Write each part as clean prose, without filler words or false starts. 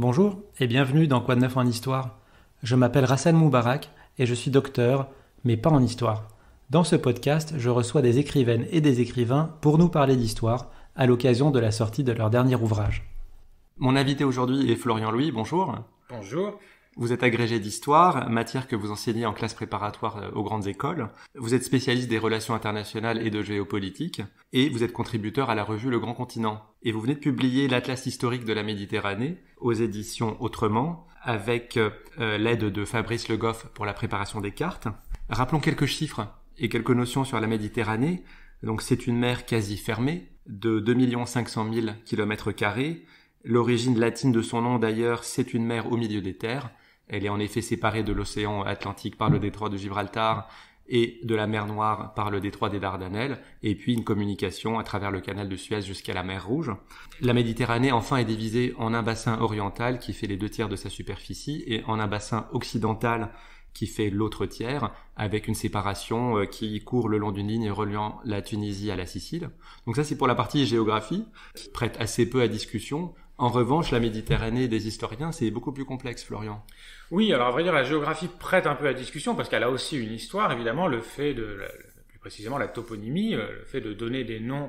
Bonjour et bienvenue dans Quoi de neuf en histoire. Je m'appelle Rassan Moubarak et je suis docteur, mais pas en histoire. Dans ce podcast, je reçois des écrivaines et des écrivains pour nous parler d'histoire à l'occasion de la sortie de leur dernier ouvrage. Mon invité aujourd'hui est Florian Louis, bonjour. Bonjour. Vous êtes agrégé d'histoire, matière que vous enseignez en classe préparatoire aux grandes écoles. Vous êtes spécialiste des relations internationales et de géopolitique, et vous êtes contributeur à la revue Le Grand Continent. Et vous venez de publier l'Atlas historique de la Méditerranée aux éditions Autrement, avec l'aide de Fabrice Le Goff pour la préparation des cartes. Rappelons quelques chiffres et quelques notions sur la Méditerranée. Donc c'est une mer quasi fermée, de 2 500 000 km². L'origine latine de son nom d'ailleurs, c'est une mer au milieu des terres. Elle est en effet séparée de l'océan Atlantique par le détroit de Gibraltar et de la mer Noire par le détroit des Dardanelles, et puis une communication à travers le canal de Suez jusqu'à la mer Rouge. La Méditerranée, enfin, est divisée en un bassin oriental qui fait les 2 tiers de sa superficie et en un bassin occidental qui fait l'autre tiers, avec une séparation qui court le long d'une ligne reliant la Tunisie à la Sicile. Donc ça, c'est pour la partie géographie, qui prête assez peu à discussion. En revanche, la Méditerranée des historiens, c'est beaucoup plus complexe, Florian. Oui, alors à vrai dire, la géographie prête un peu à discussion parce qu'elle a aussi une histoire, évidemment, le fait de, plus précisément la toponymie, le fait de donner des noms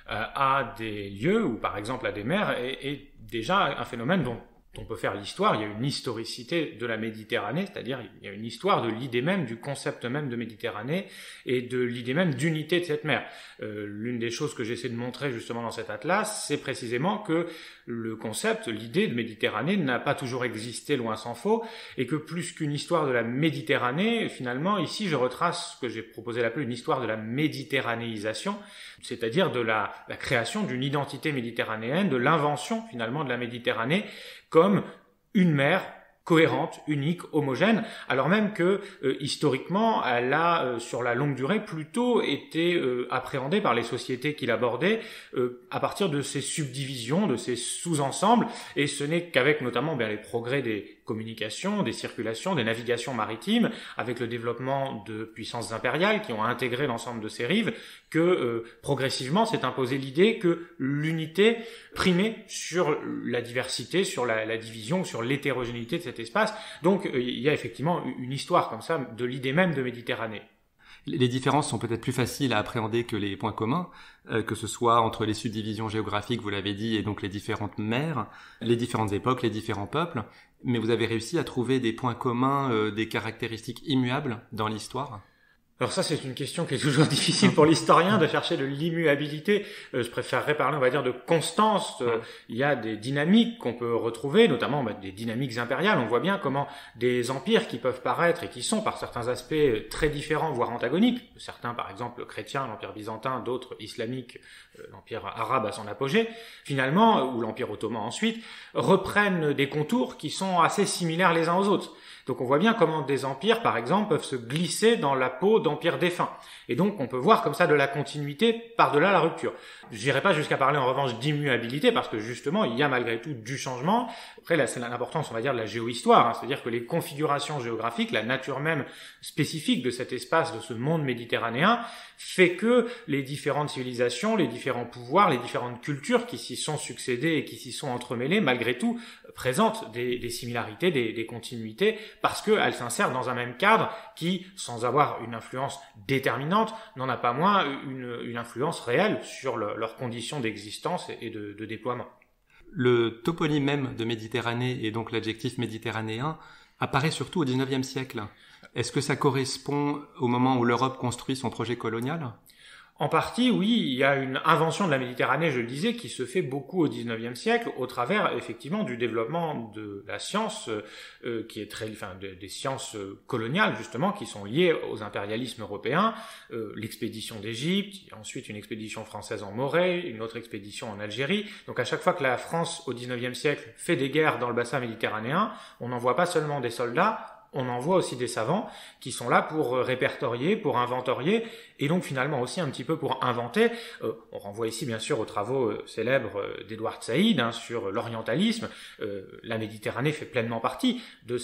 à des lieux ou par exemple à des mers est déjà un phénomène dont on peut faire l'histoire. Il y a une historicité de la Méditerranée, c'est-à-dire il y a une histoire de l'idée même, du concept même de Méditerranée et de l'idée même d'unité de cette mer. L'une des choses que j'essaie de montrer justement dans cet atlas, c'est précisément que le concept, l'idée de Méditerranée n'a pas toujours existé, loin s'en faut, et que plus qu'une histoire de la Méditerranée, finalement, ici je retrace ce que j'ai proposé d'appeler une histoire de la méditerranéisation, c'est-à-dire de la création d'une identité méditerranéenne, de l'invention finalement de la Méditerranée comme une mer cohérente, unique, homogène, alors même que historiquement, elle a sur la longue durée plutôt été appréhendée par les sociétés qui l'abordaient à partir de ces subdivisions, de ces sous-ensembles, et ce n'est qu'avec notamment les progrès des communications, des circulations, des navigations maritimes, avec le développement de puissances impériales qui ont intégré l'ensemble de ces rives, que progressivement s'est imposée l'idée que l'unité primait sur la diversité, sur la division, sur l'hétérogénéité de cet espace. Donc il y a effectivement une histoire comme ça de l'idée même de Méditerranée. Les différences sont peut-être plus faciles à appréhender que les points communs, que ce soit entre les subdivisions géographiques, vous l'avez dit, et donc les différentes mers, les différentes époques, les différents peuples, mais vous avez réussi à trouver des points communs, des caractéristiques immuables dans l'histoire ? Alors ça, c'est une question qui est toujours difficile pour l'historien de chercher de l'immuabilité. Je préférerais parler, on va dire, de constance. Il y a des dynamiques qu'on peut retrouver, notamment des dynamiques impériales. On voit bien comment des empires qui peuvent paraître et qui sont par certains aspects très différents, voire antagoniques, certains par exemple chrétiens, l'empire byzantin, d'autres islamiques, l'empire arabe à son apogée, finalement, ou l'empire ottoman ensuite, reprennent des contours qui sont assez similaires les uns aux autres. Donc on voit bien comment des empires, par exemple, peuvent se glisser dans la peau d'empires défunts. Et donc on peut voir comme ça de la continuité par-delà la rupture. Je n'irai pas jusqu'à parler en revanche d'immuabilité, parce que justement, il y a malgré tout du changement. Après, là, c'est l'importance, on va dire, de la géohistoire, c'est-à-dire que les configurations géographiques, la nature même spécifique de cet espace, de ce monde méditerranéen, fait que les différentes civilisations, les différents pouvoirs, les différentes cultures qui s'y sont succédées et qui s'y sont entremêlées, malgré tout, présentent des similarités, des continuités, parce qu'elles s'insèrent dans un même cadre qui, sans avoir une influence déterminante, n'en a pas moins une influence réelle sur leurs conditions d'existence et de déploiement. Le toponyme même de Méditerranée, et donc l'adjectif méditerranéen, apparaît surtout au XIXe siècle. Est-ce que ça correspond au moment où l'Europe construit son projet colonial ? En partie, oui, il y a une invention de la Méditerranée, je le disais, qui se fait beaucoup au XIXe siècle, au travers, effectivement, du développement de la science, qui est des sciences coloniales, justement, qui sont liées aux impérialismes européens, l'expédition d'Égypte, ensuite une expédition française en Morée, une autre expédition en Algérie. Donc à chaque fois que la France, au XIXe siècle, fait des guerres dans le bassin méditerranéen, on n'envoie pas seulement des soldats, on envoie aussi des savants qui sont là pour répertorier, pour inventorier et donc finalement aussi un petit peu pour inventer. On renvoie ici bien sûr aux travaux célèbres d'Edward Said sur l'orientalisme. La Méditerranée fait pleinement partie de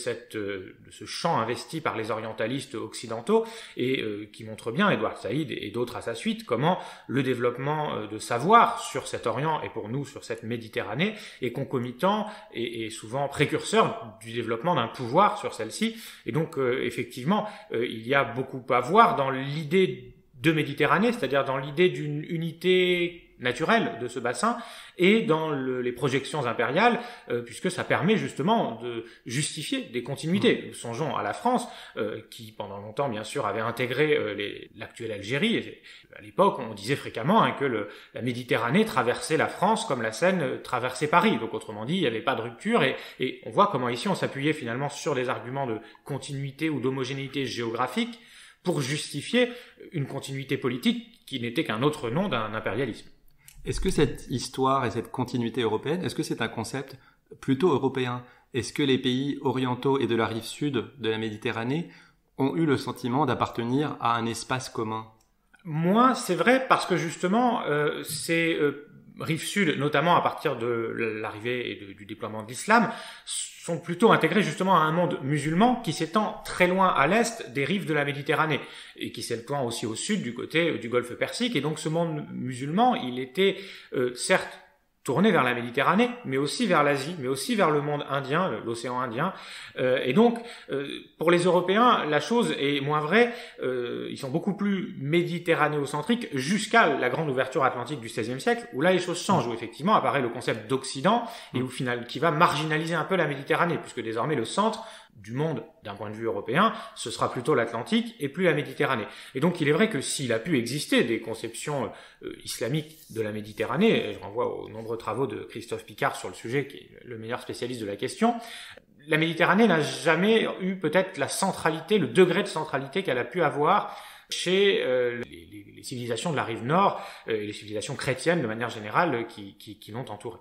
ce champ investi par les orientalistes occidentaux, et qui montre bien, Edward Said et d'autres à sa suite, comment le développement de savoir sur cet Orient et pour nous sur cette Méditerranée est concomitant et souvent précurseur du développement d'un pouvoir sur celle-ci. Et donc effectivement, il y a beaucoup à voir dans l'idée de Méditerranée, c'est-à-dire dans l'idée d'une unité naturelle de ce bassin, et dans les projections impériales, puisque ça permet justement de justifier des continuités. Songeons à la France, qui pendant longtemps bien sûr avait intégré l'actuelle Algérie. Et à l'époque, on disait fréquemment que la Méditerranée traversait la France comme la Seine traversait Paris. Donc autrement dit, il n'y avait pas de rupture, et on voit comment ici on s'appuyait finalement sur des arguments de continuité ou d'homogénéité géographique pour justifier une continuité politique qui n'était qu'un autre nom d'un impérialisme. Est-ce que cette histoire et cette continuité européenne, est-ce que c'est un concept plutôt européen? Est-ce que les pays orientaux et de la rive sud de la Méditerranée ont eu le sentiment d'appartenir à un espace commun? Moins, c'est vrai, parce que justement, ces rives sud, notamment à partir de l'arrivée et du déploiement de l'islam, sont plutôt intégrés justement à un monde musulman qui s'étend très loin à l'est des rives de la Méditerranée et qui s'étend aussi au sud du côté du golfe Persique. Et donc ce monde musulman, il était certes tourné vers la Méditerranée, mais aussi vers l'Asie, mais aussi vers le monde indien, l'océan Indien. Et donc, pour les Européens, la chose est moins vraie. Ils sont beaucoup plus méditerranéocentriques jusqu'à la grande ouverture atlantique du XVIe siècle, où là les choses changent, où effectivement apparaît le concept d'Occident, et qui va marginaliser un peu la Méditerranée, puisque désormais le centre du monde, d'un point de vue européen, ce sera plutôt l'Atlantique et plus la Méditerranée. Et donc il est vrai que s'il a pu exister des conceptions islamiques de la Méditerranée, et je renvoie aux nombreux travaux de Christophe Picard sur le sujet, qui est le meilleur spécialiste de la question, la Méditerranée n'a jamais eu peut-être la centralité, le degré de centralité qu'elle a pu avoir chez les civilisations de la rive nord, et les civilisations chrétiennes de manière générale qui l'ont entourée.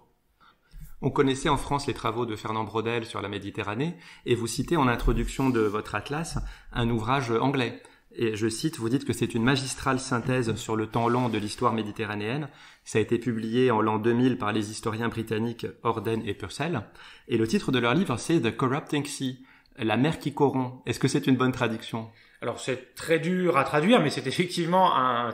On connaissait en France les travaux de Fernand Braudel sur la Méditerranée, et vous citez en introduction de votre atlas un ouvrage anglais. Et je cite, vous dites que c'est une magistrale synthèse sur le temps long de l'histoire méditerranéenne. Ça a été publié en l'an 2000 par les historiens britanniques Horden et Purcell. Et le titre de leur livre, c'est The Corrupting Sea, la mer qui corrompt. Est-ce que c'est une bonne traduction? Alors c'est très dur à traduire, mais c'est effectivement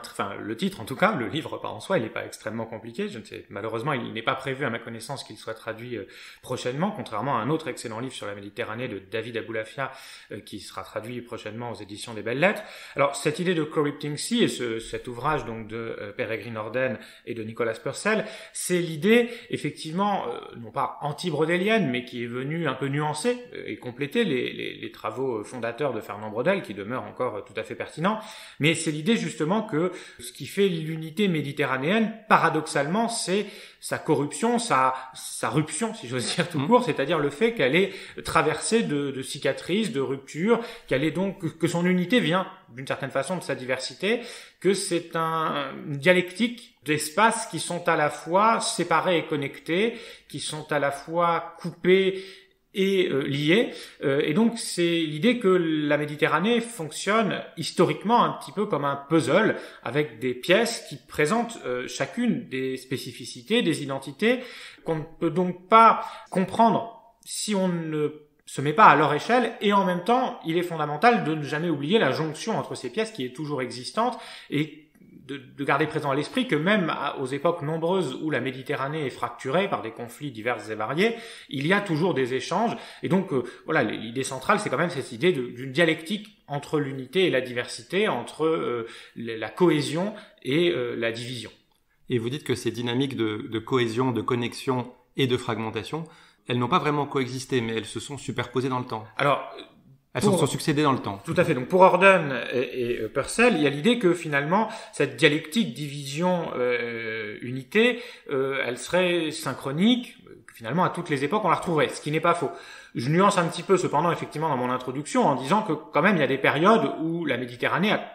le titre en tout cas, le livre par en soi, il n'est pas extrêmement compliqué. Je ne sais, malheureusement, il n'est pas prévu à ma connaissance qu'il soit traduit prochainement, contrairement à un autre excellent livre sur la Méditerranée de David Aboulafia, qui sera traduit prochainement aux éditions des Belles Lettres. Alors cette idée de Corrupting Sea et cet ouvrage donc de Peregrine Horden et de Nicolas Purcell, c'est l'idée effectivement non pas anti-brodélienne, mais qui est venue un peu nuancer et compléter les travaux fondateurs de Fernand Braudel, qui demeurent encore tout à fait pertinent, mais c'est l'idée justement que ce qui fait l'unité méditerranéenne, paradoxalement, c'est sa corruption, sa ruption, si j'ose dire tout court, c'est-à-dire le fait qu'elle est traversée de cicatrices, de ruptures, que son unité vient d'une certaine façon de sa diversité, que c'est une dialectique d'espaces qui sont à la fois séparés et connectés, qui sont à la fois coupés et liés. Et donc c'est l'idée que la Méditerranée fonctionne historiquement un petit peu comme un puzzle, avec des pièces qui présentent chacune des spécificités, des identités qu'on ne peut donc pas comprendre si on ne se met pas à leur échelle, et en même temps il est fondamental de ne jamais oublier la jonction entre ces pièces qui est toujours existante, et de garder présent à l'esprit que même aux époques nombreuses où la Méditerranée est fracturée par des conflits divers et variés, il y a toujours des échanges. Et donc voilà, l'idée centrale, c'est quand même cette idée d'une dialectique entre l'unité et la diversité, entre la cohésion et la division. Et vous dites que ces dynamiques de cohésion, de connexion et de fragmentation, elles n'ont pas vraiment coexisté, mais elles se sont superposées dans le temps. Alors, elles se sont succédées dans le temps. Tout à fait. Donc pour Horden et Purcell, il y a l'idée que finalement cette dialectique division-unité, elle serait synchronique. Finalement, à toutes les époques, on la retrouverait, ce qui n'est pas faux. Je nuance un petit peu cependant effectivement dans mon introduction en disant que quand même il y a des périodes où la Méditerranée a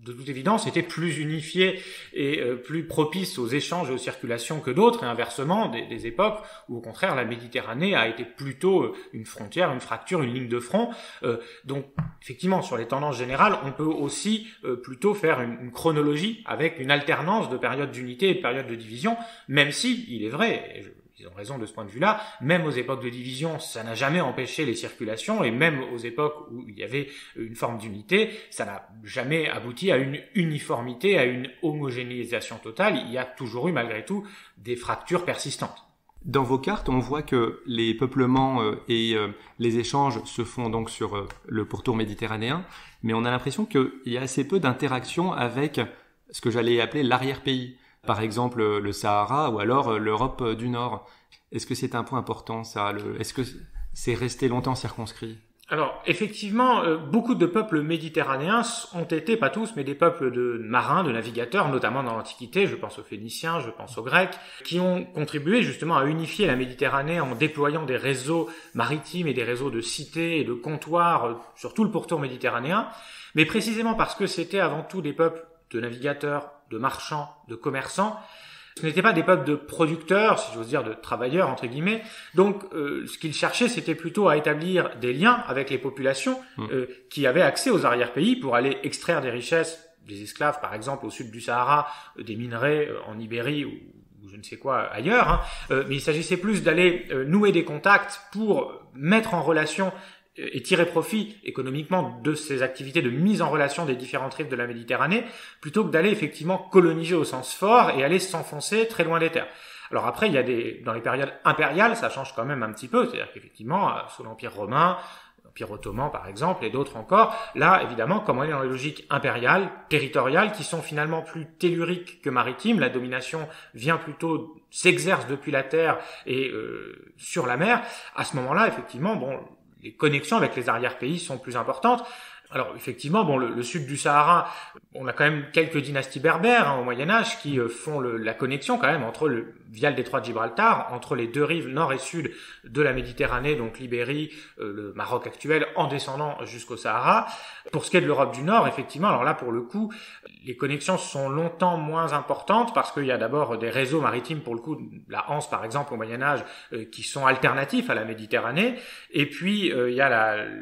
de toute évidence, était plus unifié et plus propice aux échanges et aux circulations que d'autres, et inversement, des époques où, au contraire, la Méditerranée a été plutôt une frontière, une fracture, une ligne de front. Donc, effectivement, sur les tendances générales, on peut aussi plutôt faire une chronologie avec une alternance de périodes d'unité et de périodes de division, même si, il est vrai, et ils ont raison de ce point de vue-là, même aux époques de division, ça n'a jamais empêché les circulations, et même aux époques où il y avait une forme d'unité, ça n'a jamais abouti à une uniformité, à une homogénéisation totale. Il y a toujours eu, malgré tout, des fractures persistantes. Dans vos cartes, on voit que les peuplements et les échanges se font donc sur le pourtour méditerranéen, mais on a l'impression qu'il y a assez peu d'interaction avec ce que j'allais appeler l'arrière-pays. Par exemple, le Sahara ou alors l'Europe du Nord. Est-ce que c'est un point important, ça? Est-ce que c'est resté longtemps circonscrit? Alors, effectivement, beaucoup de peuples méditerranéens ont été, pas tous, mais des peuples de marins, de navigateurs, notamment dans l'Antiquité, je pense aux Phéniciens, je pense aux Grecs, qui ont contribué justement à unifier la Méditerranée en déployant des réseaux maritimes et des réseaux de cités et de comptoirs sur tout le pourtour méditerranéen. Mais précisément parce que c'était avant tout des peuples de navigateurs, de marchands, de commerçants. Ce n'étaient pas des peuples de producteurs, si j'ose dire, de travailleurs, entre guillemets. Donc, ce qu'ils cherchaient, c'était plutôt à établir des liens avec les populations qui avaient accès aux arrière-pays pour aller extraire des richesses, des esclaves, par exemple, au sud du Sahara, des minerais en Ibérie ou je ne sais quoi ailleurs. Mais il s'agissait plus d'aller nouer des contacts pour mettre en relation et tirer profit économiquement de ces activités de mise en relation des différentes rives de la Méditerranée, plutôt que d'aller effectivement coloniser au sens fort et aller s'enfoncer très loin des terres. Alors après, il y a dans les périodes impériales, ça change quand même un petit peu, c'est-à-dire qu'effectivement, sous l'Empire romain, l'Empire ottoman par exemple, et d'autres encore, là évidemment, comme on est dans les logiques impériales, territoriales, qui sont finalement plus telluriques que maritimes, la domination vient plutôt, s'exerce depuis la terre et sur la mer, à ce moment-là, effectivement, les connexions avec les arrière-pays sont plus importantes. Alors effectivement, le sud du Sahara, on a quand même quelques dynasties berbères au Moyen-Âge qui font la connexion quand même via le détroit de Gibraltar, entre les deux rives nord et sud de la Méditerranée, donc l'Ibérie, le Maroc actuel, en descendant jusqu'au Sahara. Pour ce qui est de l'Europe du Nord, effectivement, alors là pour le coup, les connexions sont longtemps moins importantes parce qu'il y a d'abord des réseaux maritimes, pour le coup, la Hanse par exemple au Moyen-Âge, qui sont alternatifs à la Méditerranée, et puis il y a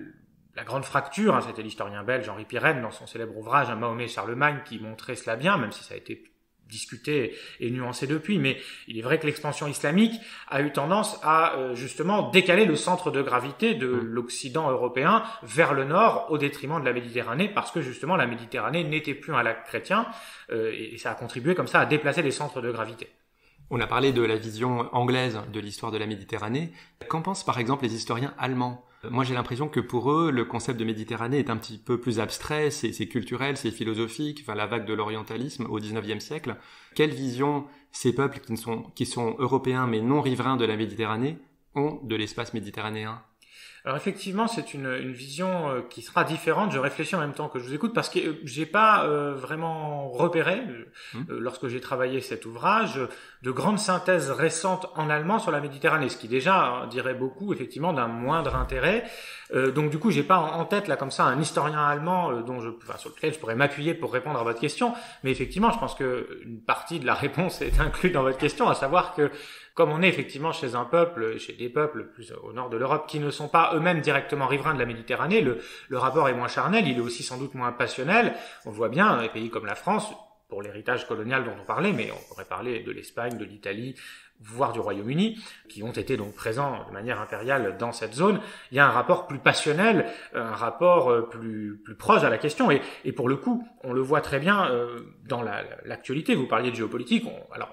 la grande fracture, c'était l'historien belge Henri Pirenne dans son célèbre ouvrage Un Mahomet et Charlemagne qui montrait cela bien, même si ça a été discuté et nuancé depuis, mais il est vrai que l'expansion islamique a eu tendance à justement décaler le centre de gravité de l'Occident européen vers le nord au détriment de la Méditerranée, parce que justement la Méditerranée n'était plus un lac chrétien et ça a contribué comme ça à déplacer les centres de gravité. On a parlé de la vision anglaise de l'histoire de la Méditerranée. Qu'en pensent par exemple les historiens allemands? Moi j'ai l'impression que pour eux, le concept de Méditerranée est un petit peu plus abstrait, c'est culturel, c'est philosophique, la vague de l'orientalisme au XIXe siècle. Quelle vision ces peuples qui sont européens mais non riverains de la Méditerranée ont de l'espace méditerranéen? Alors effectivement, c'est une vision qui sera différente. Je réfléchis en même temps que je vous écoute parce que j'ai pas vraiment repéré, lorsque j'ai travaillé cet ouvrage, de grandes synthèses récentes en allemand sur la Méditerranée, ce qui déjà dirait beaucoup effectivement d'un moindre intérêt. Donc du coup, j'ai pas en tête là comme ça un historien allemand sur lequel je pourrais m'appuyer pour répondre à votre question. Mais effectivement, je pense que une partie de la réponse est inclue dans votre question, à savoir que comme on est effectivement chez des peuples plus au nord de l'Europe qui ne sont pas eux-mêmes directement riverains de la Méditerranée, le rapport est moins charnel, il est aussi sans doute moins passionnel. On voit bien dans les pays comme la France, pour l'héritage colonial dont on parlait, mais on pourrait parler de l'Espagne, de l'Italie, voire du Royaume-Uni, qui ont été donc présents de manière impériale dans cette zone. Il y a un rapport plus passionnel, un rapport plus proche à la question, et pour le coup, on le voit très bien dans l'actualité. Vous parliez de géopolitique,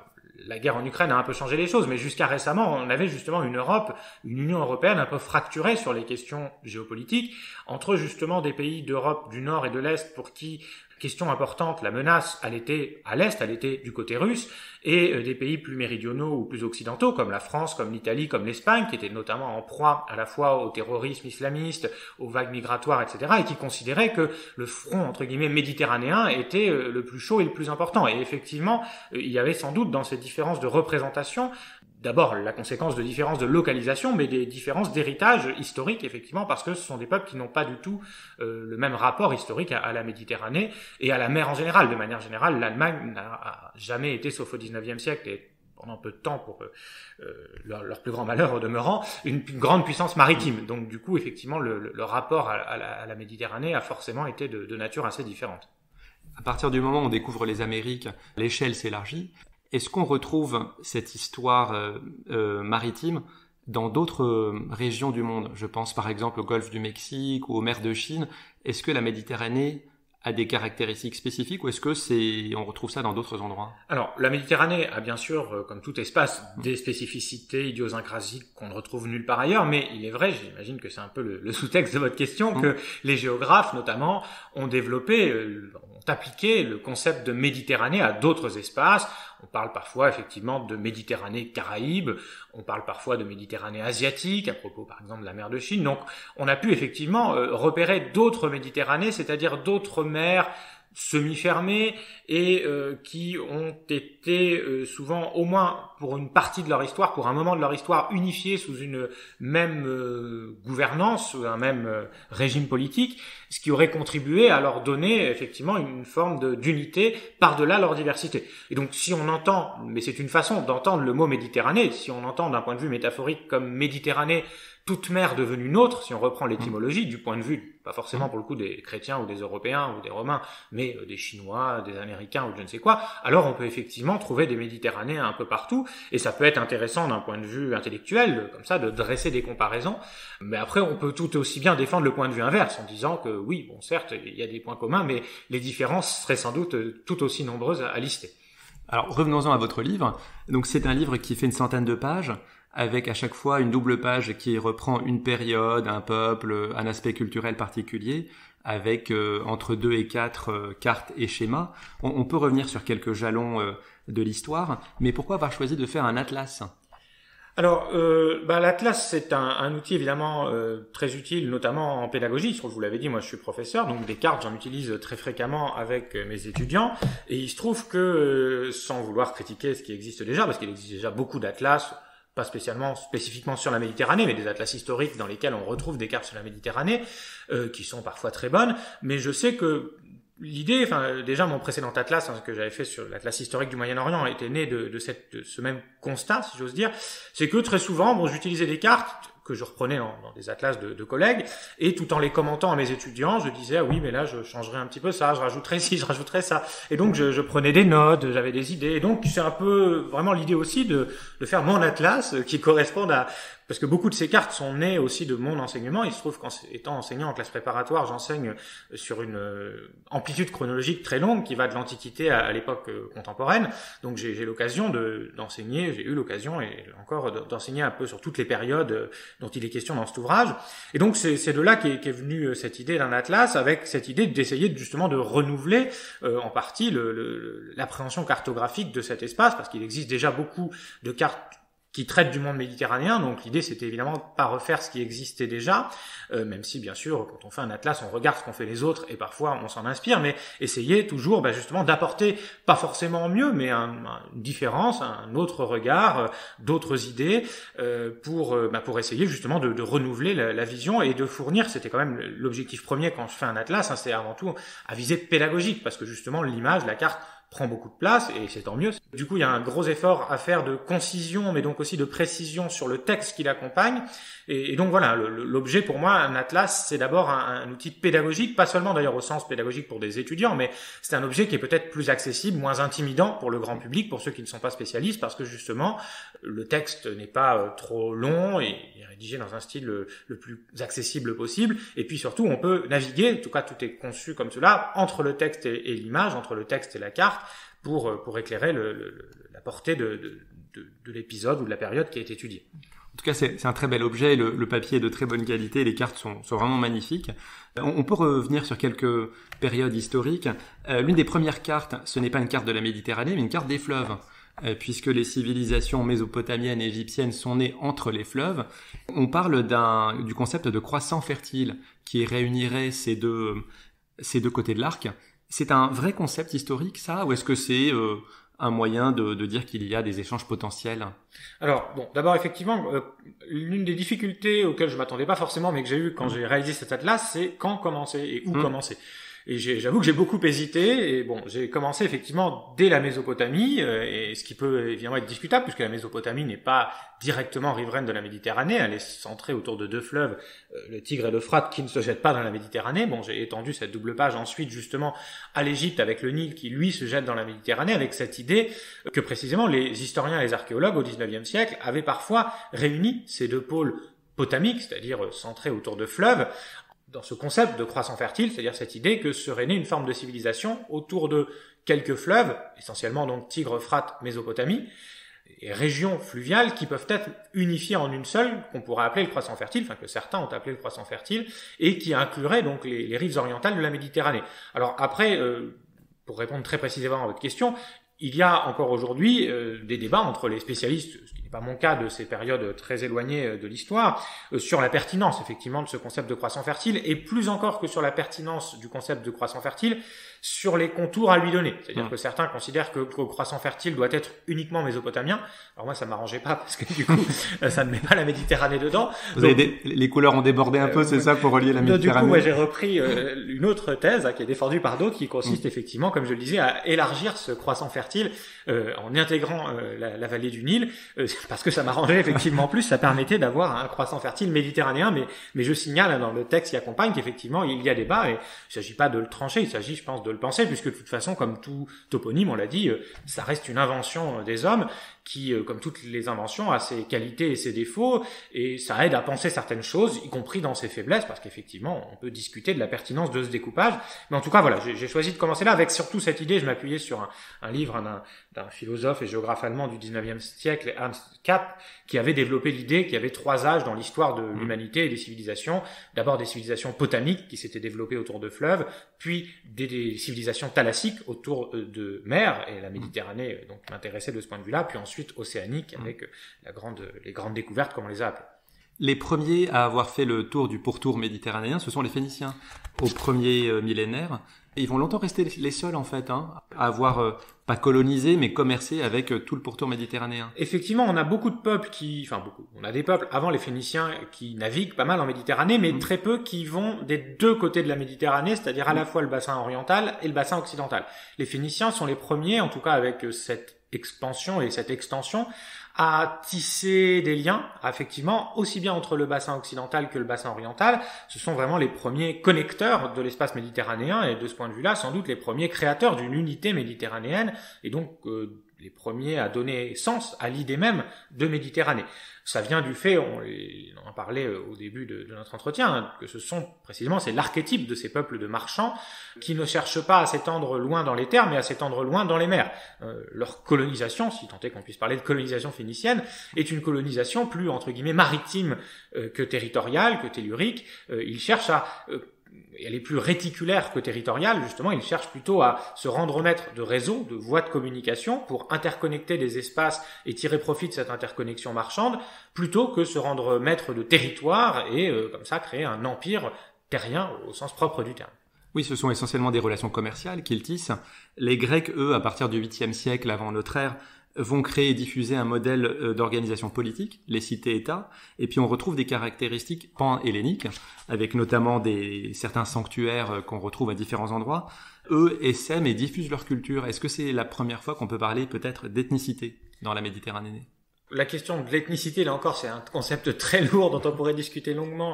la guerre en Ukraine a un peu changé les choses, mais jusqu'à récemment, on avait justement une Union européenne un peu fracturée sur les questions géopolitiques, entre justement des pays d'Europe du Nord et de l'Est pour qui, question importante, la menace, elle était à l'Est, elle était du côté russe, et des pays plus méridionaux ou plus occidentaux, comme la France, comme l'Italie, comme l'Espagne, qui étaient notamment en proie à la fois au terrorisme islamiste, aux vagues migratoires, etc., et qui considéraient que le front, entre guillemets, méditerranéen était le plus chaud et le plus important. Et effectivement, il y avait sans doute dans ces différences de représentation d'abord la conséquence de différences de localisation, mais des différences d'héritage historique, effectivement, parce que ce sont des peuples qui n'ont pas du tout le même rapport historique à la Méditerranée et à la mer en général. De manière générale, l'Allemagne n'a jamais été, sauf au XIXe siècle, et pendant peu de temps pour leur plus grand malheur au demeurant, une grande puissance maritime. Donc du coup, effectivement, le rapport à la Méditerranée a forcément été de nature assez différente. À partir du moment où on découvre les Amériques, l'échelle s'élargit. Est-ce qu'on retrouve cette histoire maritime dans d'autres régions du monde? Je pense par exemple au golfe du Mexique ou aux mers de Chine. Est-ce que la Méditerranée a des caractéristiques spécifiques ou est-ce que on retrouve ça dans d'autres endroits? Alors, la Méditerranée a bien sûr, comme tout espace, des spécificités idiosyncrasiques qu'on ne retrouve nulle part ailleurs, mais il est vrai, j'imagine que c'est un peu le sous-texte de votre question, que les géographes, notamment, ont développé, ont appliqué le concept de Méditerranée à d'autres espaces. On parle parfois, effectivement, de Méditerranée Caraïbe, on parle parfois de Méditerranée asiatique, à propos, par exemple, de la mer de Chine. Donc, on a pu, effectivement, repérer d'autres Méditerranées, c'est-à-dire d'autres mers semi-fermées et qui ont été souvent, au moins pour une partie de leur histoire, pour un moment de leur histoire, unifiées sous une même gouvernance, sous un même régime politique, ce qui aurait contribué à leur donner effectivement une forme d'unité par-delà leur diversité. Et donc si on entend, mais c'est une façon d'entendre le mot Méditerranée, si on entend d'un point de vue métaphorique comme Méditerranée, toute mer devenue nôtre, si on reprend l'étymologie, du point de vue, pas forcément pour le coup des chrétiens ou des Européens ou des Romains, mais des Chinois, des Américains ou de je ne sais quoi, alors on peut effectivement trouver des Méditerranées un peu partout, et ça peut être intéressant d'un point de vue intellectuel, comme ça, de dresser des comparaisons, mais après on peut tout aussi bien défendre le point de vue inverse, en disant que oui, bon certes, il y a des points communs, mais les différences seraient sans doute tout aussi nombreuses à lister. Alors revenons-en à votre livre. Donc c'est un livre qui fait une centaine de pages, avec à chaque fois une double page qui reprend une période, un peuple, un aspect culturel particulier, avec entre 2 et 4 cartes et schémas. On peut revenir sur quelques jalons de l'histoire, mais pourquoi avoir choisi de faire un atlas ? Alors, l'atlas, c'est un outil évidemment très utile, notamment en pédagogie. Vous l'avez dit, moi je suis professeur, donc des cartes, j'en utilise très fréquemment avec mes étudiants. Et il se trouve que, sans vouloir critiquer ce qui existe déjà, parce qu'il existe déjà beaucoup d'atlas, pas spécifiquement sur la Méditerranée, mais des atlas historiques dans lesquels on retrouve des cartes sur la Méditerranée, qui sont parfois très bonnes. Mais je sais que l'idée, déjà mon précédent atlas que j'avais fait sur l'atlas historique du Moyen-Orient était né de ce même constat, si j'ose dire, c'est que très souvent, j'utilisais des cartes que je reprenais dans des atlas de collègues, et tout en les commentant à mes étudiants, je disais, ah oui, mais là, je changerais un petit peu ça, je rajouterais ci, je rajouterais ça. Et donc, je prenais des notes, j'avais des idées, et donc, c'est un peu vraiment l'idée aussi de faire mon atlas qui corresponde à... Parce que beaucoup de ces cartes sont nées aussi de mon enseignement. Il se trouve qu'en étant enseignant en classe préparatoire, j'enseigne sur une amplitude chronologique très longue qui va de l'Antiquité à l'époque contemporaine. Donc j'ai l'occasion d'enseigner, j'ai eu l'occasion et encore d'enseigner un peu sur toutes les périodes dont il est question dans cet ouvrage. Et donc c'est de là qu'est venue cette idée d'un atlas, avec cette idée d'essayer justement de renouveler en partie l'appréhension cartographique de cet espace, parce qu'il existe déjà beaucoup de cartes qui traite du monde méditerranéen, donc l'idée c'était évidemment pas refaire ce qui existait déjà, même si bien sûr quand on fait un atlas on regarde ce qu'ont fait les autres et parfois on s'en inspire, mais essayer toujours justement d'apporter pas forcément mieux, mais une différence, un autre regard, d'autres idées pour essayer justement de renouveler la vision et de fournir, c'était quand même l'objectif premier quand je fais un atlas, c'est avant tout à visée pédagogique, parce que justement l'image, la carte prend beaucoup de place, et c'est tant mieux. Du coup, il y a un gros effort à faire de concision, mais donc aussi de précision sur le texte qui l'accompagne. Et donc voilà, l'objet pour moi, un atlas, c'est d'abord un outil pédagogique, pas seulement d'ailleurs au sens pédagogique pour des étudiants, mais c'est un objet qui est peut-être plus accessible, moins intimidant pour le grand public, pour ceux qui ne sont pas spécialistes, parce que justement, le texte n'est pas trop long et il est rédigé dans un style le plus accessible possible. Et puis surtout, on peut naviguer, en tout cas tout est conçu comme cela, entre le texte et l'image, entre le texte et la carte, pour éclairer la portée de l'épisode ou de la période qui est étudiée. En tout cas, c'est un très bel objet, le papier est de très bonne qualité, les cartes sont vraiment magnifiques. On peut revenir sur quelques périodes historiques. L'une des premières cartes, ce n'est pas une carte de la Méditerranée, mais une carte des fleuves, puisque les civilisations mésopotamiennes et égyptiennes sont nées entre les fleuves. On parle du concept de croissant fertile qui réunirait ces deux côtés de l'arc. C'est un vrai concept historique, ça, ou est-ce que c'est un moyen de dire qu'il y a des échanges potentiels? Alors, bon, d'abord, effectivement, l'une des difficultés auxquelles je m'attendais pas forcément, mais que j'ai eu quand j'ai réalisé cet atlas, c'est quand commencer et où commencer. Et j'avoue que j'ai beaucoup hésité, et bon, j'ai commencé effectivement dès la Mésopotamie, et ce qui peut évidemment être discutable, puisque la Mésopotamie n'est pas directement riveraine de la Méditerranée, elle est centrée autour de deux fleuves, le Tigre et l'Euphrate, qui ne se jettent pas dans la Méditerranée. Bon, j'ai étendu cette double page ensuite justement à l'Égypte avec le Nil qui lui se jette dans la Méditerranée, avec cette idée que précisément les historiens et les archéologues au XIXe siècle avaient parfois réuni ces deux pôles potamiques, c'est-à-dire centrés autour de fleuves, dans ce concept de croissant fertile, c'est-à-dire cette idée que serait née une forme de civilisation autour de quelques fleuves, essentiellement donc Tigre, Euphrate, Mésopotamie, et régions fluviales qui peuvent être unifiées en une seule, qu'on pourrait appeler le croissant fertile, enfin que certains ont appelé le croissant fertile, et qui inclurait donc les rives orientales de la Méditerranée. Alors après, pour répondre très précisément à votre question, il y a encore aujourd'hui des débats entre les spécialistes, ce qui n'est pas mon cas de ces périodes très éloignées de l'histoire, sur la pertinence effectivement de ce concept de croissant fertile, et plus encore que sur la pertinence du concept de croissant fertile, sur les contours à lui donner. C'est-à-dire que certains considèrent que le croissant fertile doit être uniquement mésopotamien. Alors moi, ça m'arrangeait pas parce que du coup, ça ne met pas la Méditerranée dedans. Les couleurs ont débordé un peu, c'est ça, pour relier la Méditerranée? Du coup, moi, j'ai repris une autre thèse qui est défendue par d'autres, qui consiste effectivement, comme je le disais, à élargir ce croissant fertile en intégrant la vallée du Nil, parce que ça m'arrangeait effectivement plus, ça permettait d'avoir un croissant fertile méditerranéen. Mais je signale dans le texte qui accompagne qu'effectivement, il y a débat, et il s'agit pas de le trancher, il s'agit, je pense, de le penser, puisque de toute façon, comme tout toponyme, on l'a dit, ça reste une invention des hommes qui, comme toutes les inventions, a ses qualités et ses défauts, et ça aide à penser certaines choses, y compris dans ses faiblesses, parce qu'effectivement, on peut discuter de la pertinence de ce découpage. Mais en tout cas, voilà, j'ai choisi de commencer là avec surtout cette idée. Je m'appuyais sur un livre d'un philosophe et géographe allemand du 19e siècle, Ernst Kapp, qui avait développé l'idée qu'il y avait trois âges dans l'histoire de l'humanité et des civilisations. D'abord des civilisations potamiques qui s'étaient développées autour de fleuves, puis des civilisations thalassiques autour de mers, et la Méditerranée donc m'intéressait de ce point de vue-là, puis ensuite océanique avec les grandes découvertes, comme on les a appelées. Les premiers à avoir fait le tour du pourtour méditerranéen, ce sont les Phéniciens, au premier millénaire. Et ils vont longtemps rester les seuls, en fait, à avoir pas colonisé, mais commercé avec tout le pourtour méditerranéen. Effectivement, on a beaucoup de peuples on a des peuples avant les Phéniciens qui naviguent pas mal en Méditerranée, mais très peu qui vont des deux côtés de la Méditerranée, c'est-à-dire à la fois le bassin oriental et le bassin occidental. Les Phéniciens sont les premiers, en tout cas avec cette expansion et cette extension, à tisser des liens, effectivement, aussi bien entre le bassin occidental que le bassin oriental. Ce sont vraiment les premiers connecteurs de l'espace méditerranéen, et de ce point de vue-là, sans doute les premiers créateurs d'une unité méditerranéenne, et donc les premiers à donner sens à l'idée même de Méditerranée. Ça vient du fait, on en parlait au début de notre entretien, que c'est l'archétype de ces peuples de marchands qui ne cherchent pas à s'étendre loin dans les terres, mais à s'étendre loin dans les mers. Leur colonisation, si tant est qu'on puisse parler de colonisation phénicienne, est une colonisation plus, entre guillemets, maritime que territoriale, que tellurique. Ils cherchent elle est plus réticulaire que territoriale, justement, ils cherchent plutôt à se rendre maître de réseaux, de voies de communication pour interconnecter des espaces et tirer profit de cette interconnexion marchande, plutôt que se rendre maître de territoire et comme ça créer un empire terrien au sens propre du terme. Oui, ce sont essentiellement des relations commerciales qu'ils tissent. Les Grecs, eux, à partir du 8e siècle avant notre ère, vont créer et diffuser un modèle d'organisation politique, les cités-États, et puis on retrouve des caractéristiques pan-helléniques, avec notamment certains sanctuaires qu'on retrouve à différents endroits. Eux essaiment et diffusent leur culture. Est-ce que c'est la première fois qu'on peut parler peut-être d'ethnicité dans la Méditerranée ? La question de l'ethnicité, là encore, c'est un concept très lourd dont on pourrait discuter longuement,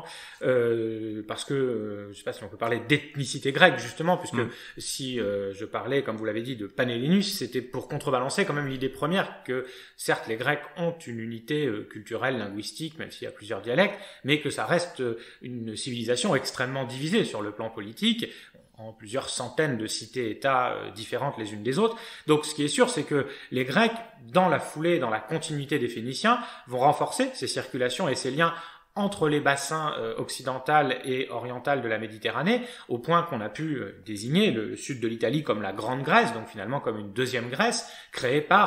parce que je sais pas si on peut parler d'ethnicité grecque, justement, puisque si je parlais, comme vous l'avez dit, de panhellénisme, c'était pour contrebalancer quand même l'idée première que, certes, les Grecs ont une unité culturelle, linguistique, même s'il y a plusieurs dialectes, mais que ça reste une civilisation extrêmement divisée sur le plan politique, en plusieurs centaines de cités-États différentes les unes des autres. Donc ce qui est sûr, c'est que les Grecs, dans la foulée, dans la continuité des Phéniciens, vont renforcer ces circulations et ces liens entre les bassins occidental et oriental de la Méditerranée, au point qu'on a pu désigner le sud de l'Italie comme la Grande Grèce, donc finalement comme une deuxième Grèce, créée par cette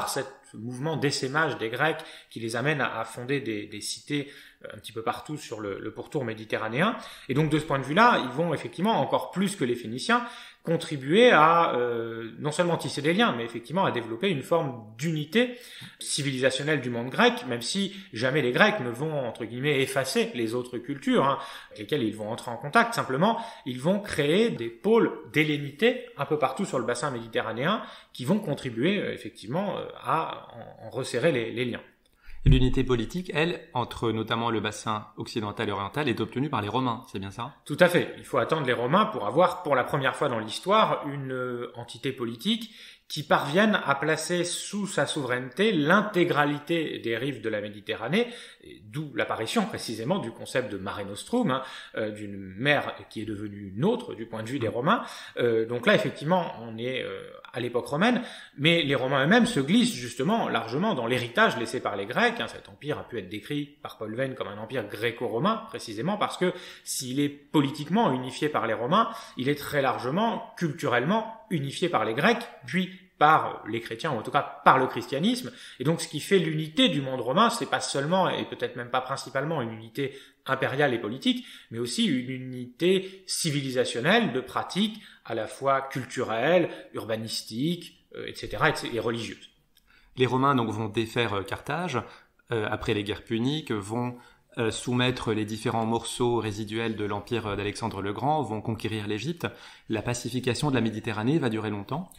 ce mouvement d'essaimage des Grecs qui les amène à fonder des cités un petit peu partout sur le pourtour méditerranéen. Et donc de ce point de vue-là, ils vont effectivement encore plus que les Phéniciens contribuer à non seulement tisser des liens, mais effectivement à développer une forme d'unité civilisationnelle du monde grec, même si jamais les Grecs ne vont, entre guillemets, effacer les autres cultures, avec lesquelles ils vont entrer en contact. Simplement, ils vont créer des pôles d'hellénité un peu partout sur le bassin méditerranéen qui vont contribuer effectivement à en resserrer les liens. Et l'unité politique, elle, entre notamment le bassin occidental et oriental, est obtenue par les Romains, c'est bien ça? Tout à fait. Il faut attendre les Romains pour avoir, pour la première fois dans l'histoire, une entité politique qui parvienne à placer sous sa souveraineté l'intégralité des rives de la Méditerranée, d'où l'apparition précisément du concept de Mare Nostrum, d'une mer qui est devenue nôtre du point de vue des Romains. Donc là, effectivement, on est à l'époque romaine, mais les Romains eux-mêmes se glissent justement largement dans l'héritage laissé par les Grecs. Cet empire a pu être décrit par Paul Venn comme un empire gréco-romain, précisément parce que s'il est politiquement unifié par les Romains, il est très largement culturellement unifié par les Grecs, puis par les chrétiens, ou en tout cas par le christianisme. Et donc ce qui fait l'unité du monde romain, c'est pas seulement, et peut-être même pas principalement, une unité impériale et politique, mais aussi une unité civilisationnelle de pratiques à la fois culturelles, urbanistiques, etc., et religieuses. Les Romains donc vont défaire Carthage, après les guerres puniques, vont soumettre les différents morceaux résiduels de l'empire d'Alexandre le Grand, vont conquérir l'Égypte. La pacification de la Méditerranée va durer longtemps?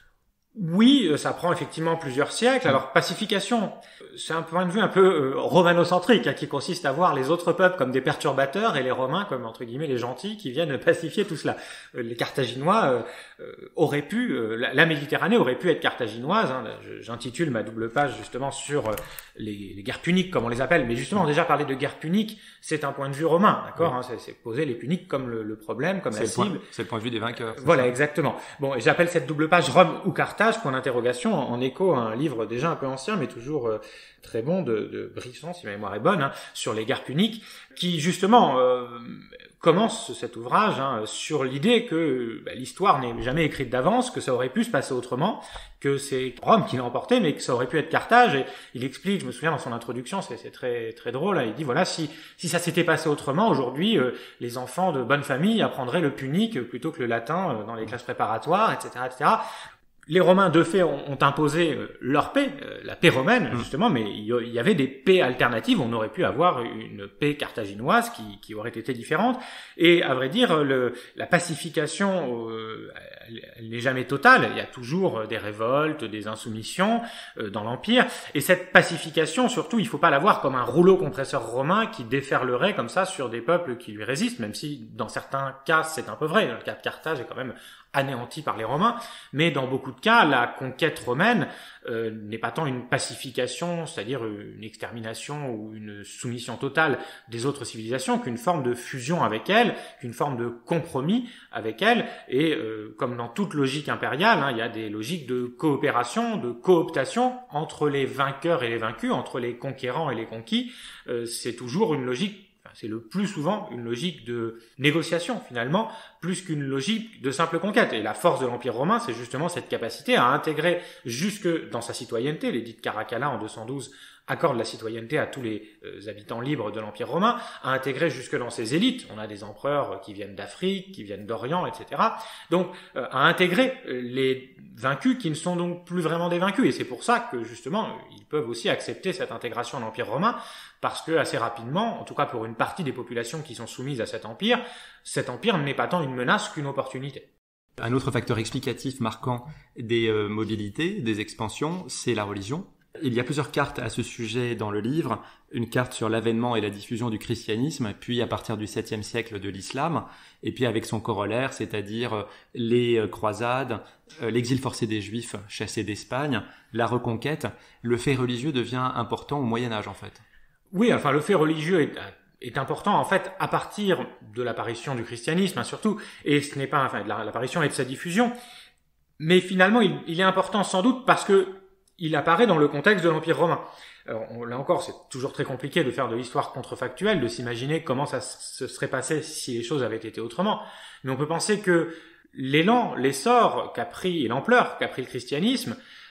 Oui, ça prend effectivement plusieurs siècles. Alors, pacification, c'est un point de vue un peu romanocentrique, qui consiste à voir les autres peuples comme des perturbateurs et les Romains comme, entre guillemets, les gentils qui viennent pacifier tout cela. Les Carthaginois auraient pu, la Méditerranée aurait pu être carthaginoise. J'intitule ma double page justement sur les guerres puniques, comme on les appelle. Mais justement, déjà parler de guerres puniques, c'est un point de vue romain, d'accord, oui. C'est poser les puniques comme le problème, comme la cible. C'est le point de vue des vainqueurs. Voilà, exactement. Bon, et j'appelle cette double page Rome ou Carthage, point d'interrogation, en écho à un livre déjà un peu ancien, mais toujours très bon, de Brisson, si ma mémoire est bonne, sur les guerres puniques, qui justement commence cet ouvrage sur l'idée que l'histoire n'est jamais écrite d'avance, que ça aurait pu se passer autrement, que c'est Rome qui l'a emporté, mais que ça aurait pu être Carthage. Et il explique, je me souviens dans son introduction, c'est très très drôle, il dit voilà, si ça s'était passé autrement, aujourd'hui, les enfants de bonne famille apprendraient le punique plutôt que le latin dans les classes préparatoires, etc., etc. Les Romains, de fait, ont imposé leur paix, la paix romaine, justement, mais il y avait des paix alternatives. On aurait pu avoir une paix carthaginoise qui aurait été différente. Et à vrai dire, la pacification, elle n'est jamais totale. Il y a toujours des révoltes, des insoumissions dans l'Empire. Et cette pacification, surtout, il ne faut pas la voir comme un rouleau compresseur romain qui déferlerait comme ça sur des peuples qui lui résistent, même si dans certains cas, c'est un peu vrai. Dans le cas de Carthage est quand même anéanti par les Romains, mais dans beaucoup de cas, la conquête romaine n'est pas tant une pacification, c'est-à-dire une extermination ou une soumission totale des autres civilisations, qu'une forme de fusion avec elles, qu'une forme de compromis avec elles, et comme dans toute logique impériale, il y a des logiques de coopération, de cooptation entre les vainqueurs et les vaincus, entre les conquérants et les conquis. C'est toujours une logique, c'est le plus souvent une logique de négociation finalement, plus qu'une logique de simple conquête. Et la force de l'Empire romain, c'est justement cette capacité à intégrer jusque dans sa citoyenneté. L'édit de Caracalla en 212 accorde la citoyenneté à tous les habitants libres de l'Empire romain, à intégrer jusque dans ses élites. On a des empereurs qui viennent d'Afrique, qui viennent d'Orient, etc. Donc, à intégrer les vaincus qui ne sont donc plus vraiment des vaincus. Et c'est pour ça que, justement, ils peuvent aussi accepter cette intégration à l'Empire romain, parce que assez rapidement, en tout cas pour une partie des populations qui sont soumises à cet empire n'est pas tant une menace qu'une opportunité. Un autre facteur explicatif marquant des mobilités, des expansions, c'est la religion. Il y a plusieurs cartes à ce sujet dans le livre. Une carte sur l'avènement et la diffusion du christianisme, puis à partir du 7e siècle de l'islam, et puis avec son corollaire, c'est-à-dire les croisades, l'exil forcé des Juifs chassés d'Espagne, la reconquête. Le fait religieux devient important au Moyen-Âge, en fait. Oui, enfin, le fait religieux est important, en fait, à partir de l'apparition du christianisme, surtout, et ce n'est pas, enfin, de l'apparition et de sa diffusion. Mais finalement, il est important sans doute parce que il apparaît dans le contexte de l'Empire romain. Alors, là encore, c'est toujours très compliqué de faire de l'histoire contrefactuelle, de s'imaginer comment ça se serait passé si les choses avaient été autrement. Mais on peut penser que l'élan, l'essor qu'a pris et l'ampleur qu'a pris le christianisme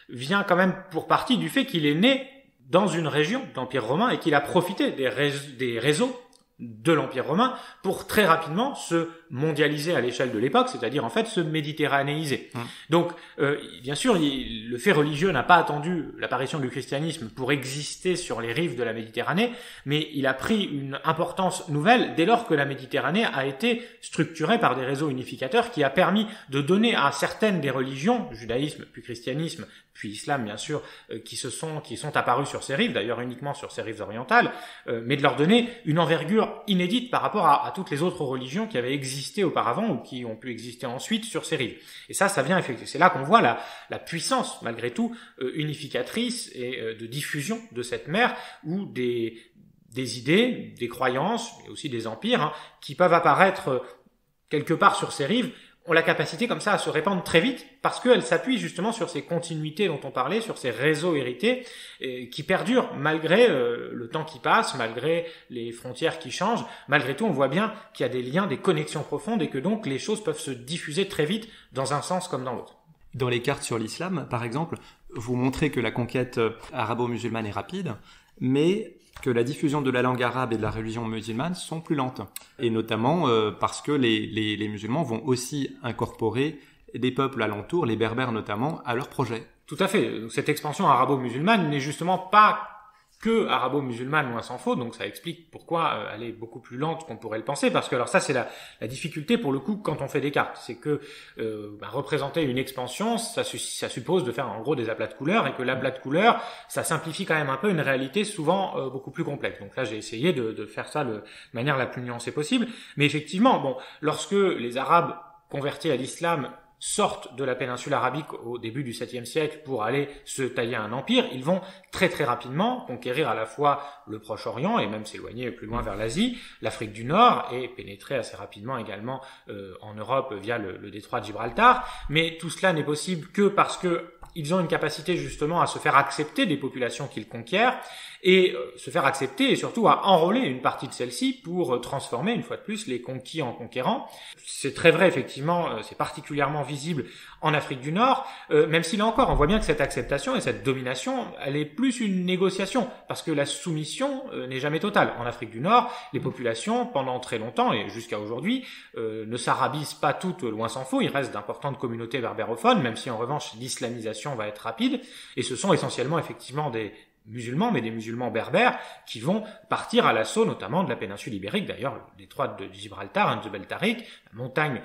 vient quand même pour partie du fait qu'il est né dans une région d'Empire romain et qu'il a profité des réseaux de l'Empire romain pour très rapidement se mondialiser à l'échelle de l'époque, c'est-à-dire en fait se méditerranéiser. Donc, bien sûr, le fait religieux n'a pas attendu l'apparition du christianisme pour exister sur les rives de la Méditerranée, mais il a pris une importance nouvelle dès lors que la Méditerranée a été structurée par des réseaux unificateurs qui a permis de donner à certaines des religions, judaïsme puis christianisme, puis islam bien sûr, qui sont apparus sur ces rives, d'ailleurs uniquement sur ces rives orientales, mais de leur donner une envergure inédite par rapport à toutes les autres religions qui avaient existé auparavant ou qui ont pu exister ensuite sur ces rives. Et ça vient effectivement. C'est là qu'on voit la puissance, malgré tout, unificatrice et de diffusion de cette mer où des idées, des croyances, mais aussi des empires, qui peuvent apparaître quelque part sur ces rives, ont la capacité comme ça à se répandre très vite parce qu'elles s'appuient justement sur ces continuités dont on parlait, sur ces réseaux hérités qui perdurent malgré le temps qui passe, malgré les frontières qui changent. Malgré tout, on voit bien qu'il y a des liens, des connexions profondes et que donc les choses peuvent se diffuser très vite dans un sens comme dans l'autre. Dans les cartes sur l'islam, par exemple, vous montrez que la conquête arabo-musulmane est rapide, mais que la diffusion de la langue arabe et de la religion musulmane sont plus lentes. Et notamment parce que les musulmans vont aussi incorporer des peuples alentours, les berbères notamment, à leur projet. Tout à fait. Cette expansion arabo-musulmane n'est justement pas que arabo-musulmane, loin s'en faut, donc ça explique pourquoi elle est beaucoup plus lente qu'on pourrait le penser, parce que alors ça c'est la difficulté pour le coup quand on fait des cartes, c'est que représenter une expansion, ça suppose de faire en gros des aplats de couleurs, et que l'aplat de couleurs, ça simplifie quand même un peu une réalité souvent beaucoup plus complexe. Donc là j'ai essayé de faire ça de manière la plus nuancée possible, mais effectivement, lorsque les Arabes convertis à l'islam sortent de la péninsule arabique au début du 7e siècle pour aller se tailler un empire, ils vont très très rapidement conquérir à la fois le Proche-Orient et même s'éloigner plus loin vers l'Asie, l'Afrique du Nord et pénétrer assez rapidement également en Europe via le détroit de Gibraltar. Mais tout cela n'est possible que parce que ils ont une capacité justement à se faire accepter des populations qu'ils conquièrent et se faire accepter et surtout à enrôler une partie de celles-ci pour transformer une fois de plus les conquis en conquérants. C'est très vrai effectivement, c'est particulièrement visible en Afrique du Nord, même si là encore on voit bien que cette acceptation et cette domination, elle est plus une négociation parce que la soumission n'est jamais totale. En Afrique du Nord, les populations pendant très longtemps et jusqu'à aujourd'hui ne s'arabisent pas toutes, loin s'en faut, il reste d'importantes communautés berbérophones, même si en revanche l'islamisation va être rapide, et ce sont essentiellement effectivement des musulmans, mais des musulmans berbères qui vont partir à l'assaut notamment de la péninsule ibérique, d'ailleurs le détroit de Gibraltar, Djebel Tariq, la montagne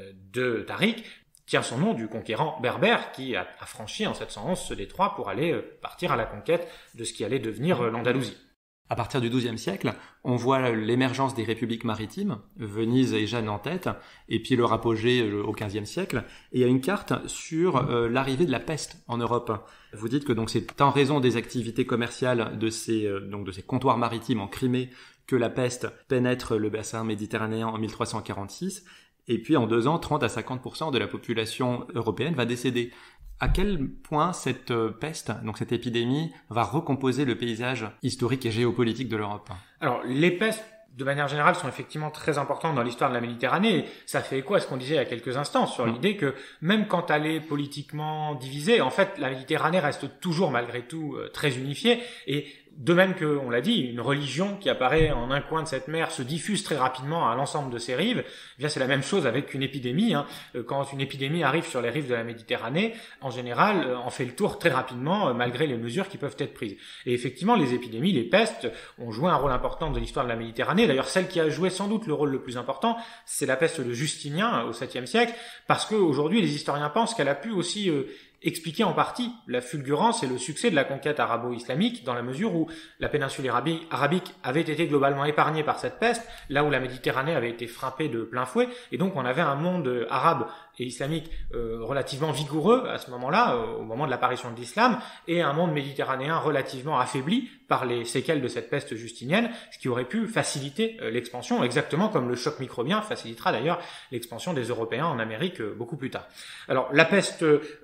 de Tariq, tient son nom du conquérant berbère qui a franchi en 711 ce détroit pour aller partir à la conquête de ce qui allait devenir l'Andalousie. À partir du XIIe siècle, on voit l'émergence des républiques maritimes, Venise et Gênes en tête, et puis leur apogée au XVe siècle. Et il y a une carte sur l'arrivée de la peste en Europe. Vous dites que donc c'est en raison des activités commerciales de ces comptoirs maritimes en Crimée que la peste pénètre le bassin méditerranéen en 1346. Et puis en 2 ans, 30 à 50% de la population européenne va décéder. À quel point cette peste, donc cette épidémie, va recomposer le paysage historique et géopolitique de l'Europe? Alors, les pestes, de manière générale, sont effectivement très importantes dans l'histoire de la Méditerranée. Et ça fait écho à ce qu'on disait il y a quelques instants sur l'idée que même quand elle est politiquement divisée, en fait, la Méditerranée reste toujours malgré tout très unifiée. Et de même que, on l'a dit, une religion qui apparaît en un coin de cette mer se diffuse très rapidement à l'ensemble de ses rives. Eh bien, c'est la même chose avec une épidémie. Quand une épidémie arrive sur les rives de la Méditerranée, en général, on fait le tour très rapidement, malgré les mesures qui peuvent être prises. Et effectivement, les épidémies, les pestes, ont joué un rôle important de l'histoire de la Méditerranée. D'ailleurs, celle qui a joué sans doute le rôle le plus important, c'est la peste de Justinien au 7e siècle, parce qu'aujourd'hui, les historiens pensent qu'elle a pu aussi expliquer en partie la fulgurance et le succès de la conquête arabo-islamique dans la mesure où la péninsule arabique avait été globalement épargnée par cette peste, là où la Méditerranée avait été frappée de plein fouet, et donc on avait un monde arabe et islamique relativement vigoureux à ce moment-là, au moment de l'apparition de l'islam, et un monde méditerranéen relativement affaibli par les séquelles de cette peste justinienne, ce qui aurait pu faciliter l'expansion, exactement comme le choc microbien facilitera d'ailleurs l'expansion des Européens en Amérique beaucoup plus tard. Alors la peste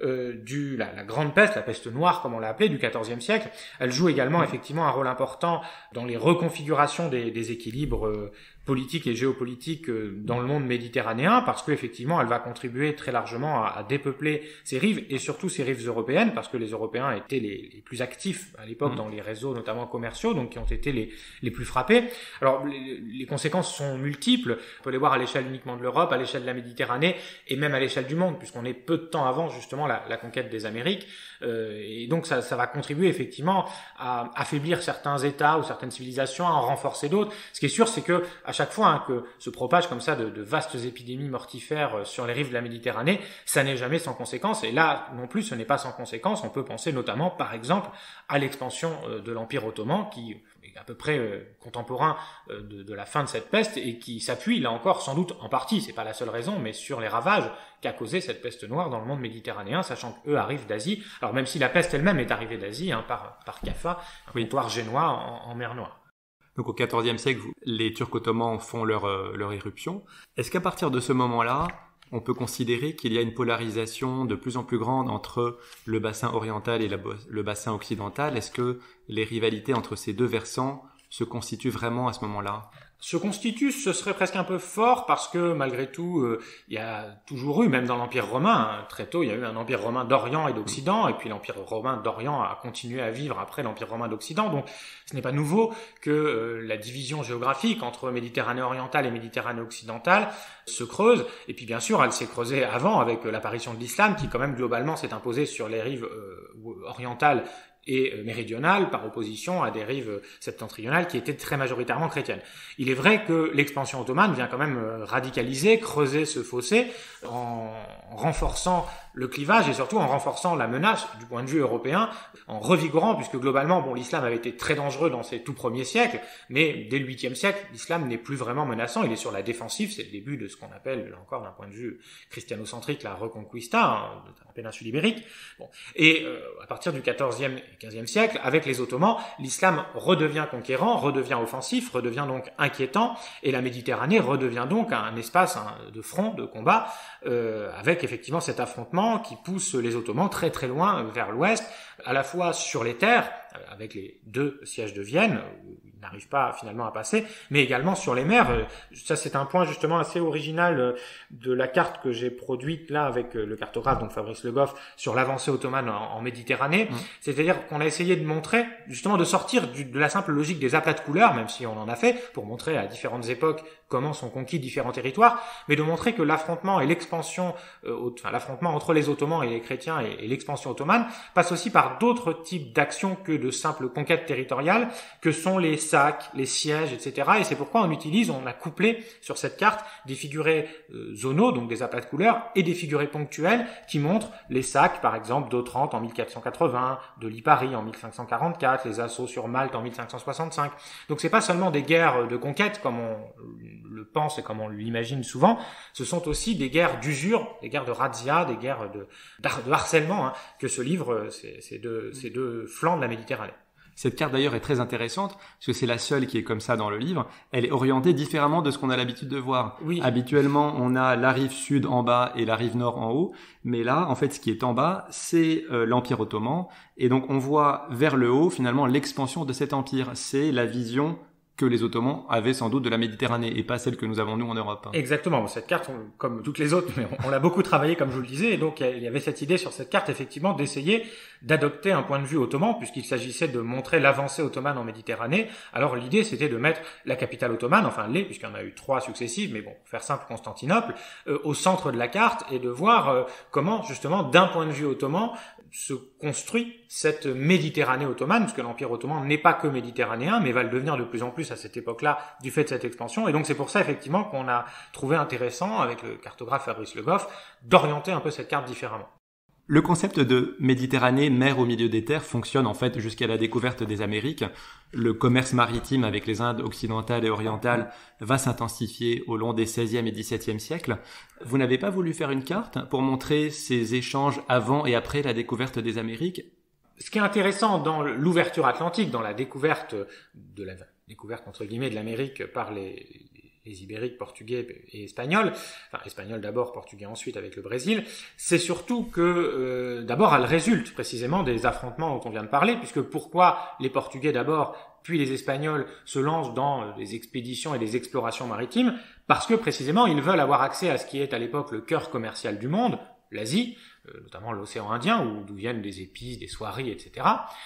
la grande peste, la peste noire comme on l'a appelée, du XIVe siècle, elle joue également effectivement un rôle important dans les reconfigurations des équilibres politiques et géopolitiques dans le monde méditerranéen, parce qu'effectivement elle va contribuer contribué très largement à dépeupler ces rives, et surtout ces rives européennes, parce que les Européens étaient les plus actifs à l'époque dans les réseaux notamment commerciaux, donc qui ont été les plus frappés. Alors les conséquences sont multiples, on peut les voir à l'échelle uniquement de l'Europe, à l'échelle de la Méditerranée, et même à l'échelle du monde, puisqu'on est peu de temps avant justement la conquête des Amériques, et donc ça va contribuer effectivement à affaiblir certains États ou certaines civilisations, à en renforcer d'autres. Ce qui est sûr, c'est que à chaque fois que se propagent comme ça de vastes épidémies mortifères sur les rives de la Méditerranée, ça n'est jamais sans conséquence. Et là non plus, ce n'est pas sans conséquence. On peut penser notamment, par exemple, à l'expansion de l'Empire ottoman, qui est à peu près contemporain de la fin de cette peste, et qui s'appuie là encore sans doute en partie, c'est pas la seule raison, mais sur les ravages qu'a causé cette peste noire dans le monde méditerranéen, sachant qu'eux arrivent d'Asie. Alors même si la peste elle-même est arrivée d'Asie, par Caffa, un comptoir génois en mer Noire. Donc au XIVe siècle, les Turcs ottomans font leur irruption. Est-ce qu'à partir de ce moment-là, on peut considérer qu'il y a une polarisation de plus en plus grande entre le bassin oriental et le bassin occidental? Est-ce que les rivalités entre ces deux versants se constituent vraiment à ce moment-là? Se constitue, ce serait presque un peu fort, parce que malgré tout, il y a toujours eu, même dans l'Empire romain, très tôt, il y a eu un Empire romain d'Orient et d'Occident, et puis l'Empire romain d'Orient a continué à vivre après l'Empire romain d'Occident, donc ce n'est pas nouveau que la division géographique entre Méditerranée orientale et Méditerranée occidentale se creuse, et puis bien sûr, elle s'est creusée avant avec l'apparition de l'islam, qui quand même globalement s'est imposé sur les rives orientales et méridionale, par opposition à des rives septentrionales qui étaient très majoritairement chrétiennes. Il est vrai que l'expansion ottomane vient quand même radicaliser, creuser ce fossé en renforçant le clivage et surtout en renforçant la menace du point de vue européen, en revigorant, puisque globalement, l'islam avait été très dangereux dans ses tout premiers siècles, mais dès le 8e siècle, l'islam n'est plus vraiment menaçant, il est sur la défensive, c'est le début de ce qu'on appelle, là encore d'un point de vue christianocentrique, la Reconquista, de la péninsule ibérique. Et à partir du 14e et 15e siècle, avec les Ottomans, l'islam redevient conquérant, redevient offensif, redevient donc inquiétant, et la Méditerranée redevient donc un espace de front, de combat, avec effectivement cet affrontement qui pousse les Ottomans très très loin vers l'ouest, à la fois sur les terres, avec les 2 sièges de Vienne, où ils n'arrivent pas finalement à passer, mais également sur les mers. Ça, c'est un point justement assez original de la carte que j'ai produite là avec le cartographe, donc Fabrice Le Goff, sur l'avancée ottomane en Méditerranée. C'est-à-dire qu'on a essayé de montrer, justement, de sortir de la simple logique des aplats de couleurs, même si on en a fait, pour montrer à différentes époques comment sont conquis différents territoires, mais de montrer que l'affrontement et l'expansion, l'affrontement entre les Ottomans et les chrétiens et l'expansion ottomane passe aussi par d'autres types d'actions que de simples conquêtes territoriales, que sont les sacs, les sièges, etc. Et c'est pourquoi on a couplé sur cette carte des figurés zonaux, donc des aplats de couleurs, et des figurés ponctuels qui montrent les sacs, par exemple, d'Otrante en 1480, de Lipari en 1544, les assauts sur Malte en 1565. Donc c'est pas seulement des guerres de conquête comme on le pense et comme on l'imagine souvent, ce sont aussi des guerres d'usure, des guerres de razzia, des guerres de harcèlement que se livrent ces deux flancs de la Méditerranée. Cette carte d'ailleurs est très intéressante, parce que c'est la seule qui est comme ça dans le livre. Elle est orientée différemment de ce qu'on a l'habitude de voir. Oui. Habituellement, on a la rive sud en bas et la rive nord en haut. Mais là, en fait, ce qui est en bas, c'est l'Empire ottoman. Et donc, on voit vers le haut, finalement, l'expansion de cet empire. C'est la vision que les Ottomans avaient sans doute de la Méditerranée et pas celle que nous avons nous en Europe. Exactement. Cette carte, comme toutes les autres, mais on l'a beaucoup travaillé comme je vous le disais, et donc il y avait cette idée sur cette carte effectivement d'essayer d'adopter un point de vue ottoman puisqu'il s'agissait de montrer l'avancée ottomane en Méditerranée. Alors l'idée c'était de mettre la capitale ottomane, puisqu'il y en a eu 3 successives, mais bon, pour faire simple, Constantinople, au centre de la carte et de voir comment justement d'un point de vue ottoman se construit cette Méditerranée ottomane, puisque l'Empire ottoman n'est pas que méditerranéen, mais va le devenir de plus en plus à cette époque-là, du fait de cette expansion. Et donc c'est pour ça effectivement qu'on a trouvé intéressant, avec le cartographe Fabrice Le Goff, d'orienter un peu cette carte différemment. Le concept de Méditerranée, mer au milieu des terres, fonctionne en fait jusqu'à la découverte des Amériques. Le commerce maritime avec les Indes occidentales et orientales va s'intensifier au long des XVIe et XVIIe siècles. Vous n'avez pas voulu faire une carte pour montrer ces échanges avant et après la découverte des Amériques? Ce qui est intéressant dans l'ouverture atlantique, dans la découverte entre guillemets de l'Amérique par les Ibériques, Portugais et Espagnols, Espagnols d'abord, Portugais ensuite avec le Brésil, c'est surtout que d'abord elle résulte précisément des affrontements dont on vient de parler, puisque pourquoi les Portugais d'abord puis les Espagnols se lancent dans des expéditions et des explorations maritimes parce que précisément ils veulent avoir accès à ce qui est à l'époque le cœur commercial du monde, l'Asie, notamment l'océan Indien, d'où viennent des épices, des soieries, etc.